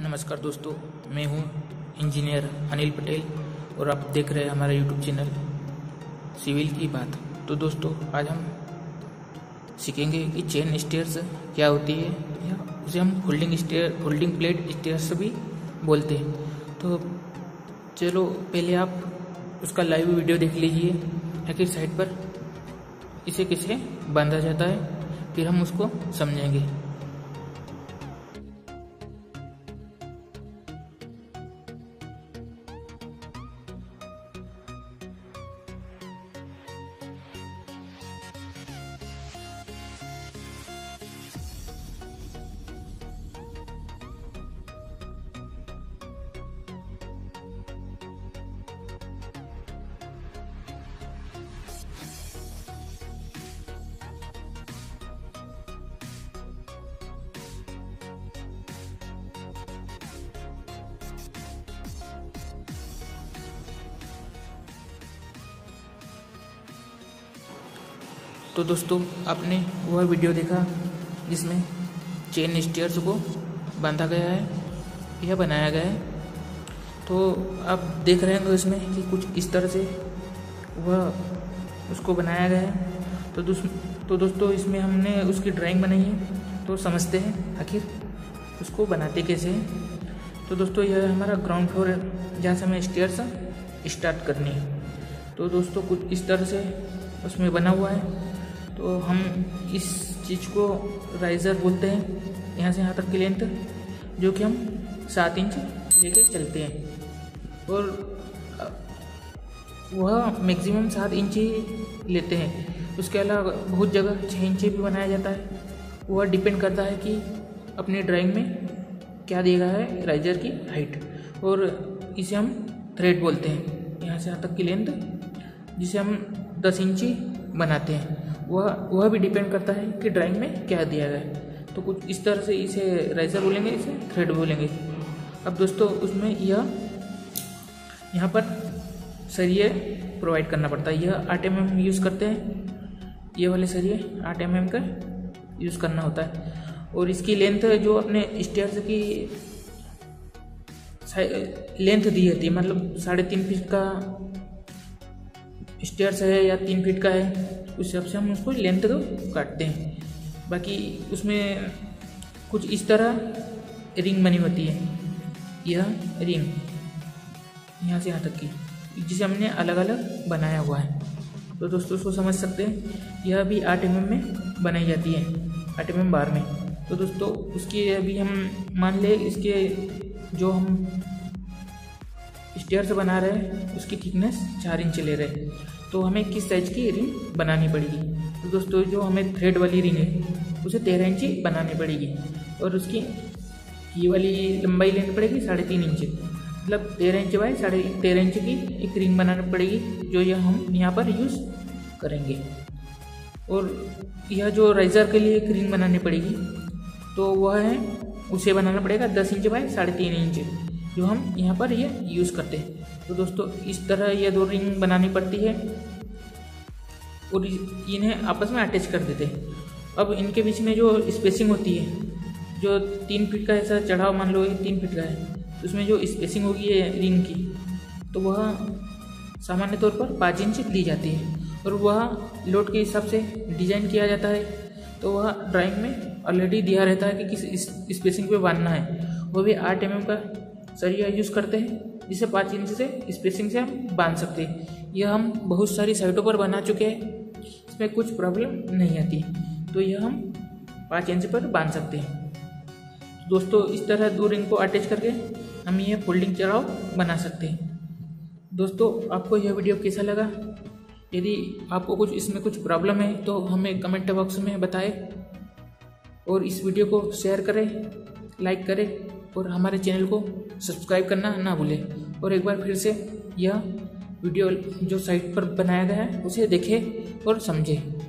नमस्कार दोस्तों, मैं हूं इंजीनियर अनिल पटेल और आप देख रहे हैं हमारा यूट्यूब चैनल सिविल की बात। तो दोस्तों, आज हम सीखेंगे कि चेन स्टेयर्स क्या होती है, या उसे हम फोल्डिंग प्लेट स्टेयर्स भी बोलते हैं। तो चलो पहले आप उसका लाइव वीडियो देख लीजिए, आखिर साइड पर इसे कैसे बांधा जाता है, फिर हम उसको समझेंगे। तो दोस्तों, आपने वह वीडियो देखा जिसमें चेन स्टेयर्स को बांधा गया है या बनाया गया है। तो आप देख रहे हैं इसमें कि कुछ इस तरह से वह उसको बनाया गया है। तो दोस्तों, इसमें हमने उसकी ड्राइंग बनाई है, तो समझते हैं आखिर उसको बनाते कैसे हैं। तो दोस्तों, यह हमारा ग्राउंड फ्लोर है जहाँ से हमें स्टेयर्स स्टार्ट करनी है। तो दोस्तों, कुछ इस तरह से उसमें बना हुआ है। तो हम इस चीज़ को राइज़र बोलते हैं, यहाँ से यहाँ तक की लेंथ, जो कि हम 7 इंच लेके चलते हैं, और वह मैक्सिमम 7 इंच ही लेते हैं। उसके अलावा बहुत जगह 6 इंच भी बनाया जाता है। वह डिपेंड करता है कि अपनी ड्राइंग में क्या दिया गया है राइज़र की हाइट, और इसे हम थ्रेड बोलते हैं, यहाँ से यहाँ तक की लेंथ, जिसे हम 10 इंची बनाते हैं। वह भी डिपेंड करता है कि ड्राइंग में क्या दिया गया है। तो कुछ इस तरह से इसे राइज़र बोलेंगे, इसे थ्रेड बोलेंगे। अब दोस्तों, उसमें यहाँ पर सरिये प्रोवाइड करना पड़ता है। यह 8 mm यूज़ करते हैं, ये वाले सरिये 8 mm का यूज़ करना होता है। और इसकी लेंथ जो अपने स्टेयर्स की लेंथ दी जाती है, मतलब 3.5 फीट का स्टेयर्स है या 3 फीट का है, उस हिसाब से हम उसको लेंथ तो काटते हैं। बाकी उसमें कुछ इस तरह रिंग बनी होती है, यह रिंग यहाँ से यहाँ तक की, जिसे हमने अलग अलग बनाया हुआ है। तो दोस्तों, उसको समझ सकते हैं, यह भी 8 mm में बनाई जाती है, 8 mm बार में। तो दोस्तों, उसकी अभी हम मान ले, इसके जो हम स्टेयर्स बना रहे हैं उसकी थिकनेस 4 इंच ले रहे हैं। तो हमें किस साइज की रिंग बनानी पड़ेगी? तो दोस्तों, जो हमें थ्रेड वाली रिंग है उसे 13 इंच बनानी पड़ेगी, और उसकी ये वाली लंबाई लेनी पड़ेगी 3.5 इंच, मतलब 13 इंच बाई 13.5 इंच की एक रिंग बनानी पड़ेगी, जो यह हम यहाँ पर यूज़ करेंगे। और यह जो राइज़र के लिए एक रिंग बनानी पड़ेगी, तो वह है, उसे बनाना पड़ेगा 10 इंच बाई 3.5 इंच, जो हम यहाँ पर ये यूज़ करते हैं। तो दोस्तों, इस तरह ये 2 रिंग बनानी पड़ती है और इन्हें आपस में अटैच कर देते हैं। अब इनके बीच में जो स्पेसिंग होती है, जो 3 फीट का ऐसा चढ़ाव, मान लो ये 3 फीट का है, तो उसमें जो स्पेसिंग होगी है रिंग की, तो वह सामान्य तौर पर 5 इंच दी जाती है, और वह लोड के हिसाब से डिज़ाइन किया जाता है। तो वह ड्राइंग में ऑलरेडी दिया रहता है कि किस स्पेसिंग पे बांधना है। वो भी 8 mm का सरिया यूज़ करते हैं, जिसे 5 इंच से स्पेसिंग से हम बांध सकते हैं। यह हम बहुत सारी साइटों पर बना चुके हैं, इसमें कुछ प्रॉब्लम नहीं आती। तो यह हम 5 इंच पर बांध सकते हैं। दोस्तों, इस तरह 2 रिंग को अटैच करके हम ये फोल्डिंग चढ़ाव बना सकते हैं। दोस्तों, आपको यह वीडियो कैसा लगा? यदि आपको इसमें कुछ प्रॉब्लम है तो हमें कमेंट बॉक्स में बताएं, और इस वीडियो को शेयर करें, लाइक करें, और हमारे चैनल को सब्सक्राइब करना ना भूलें। और एक बार फिर से यह वीडियो जो साइट पर बनाया गया है उसे देखें और समझें।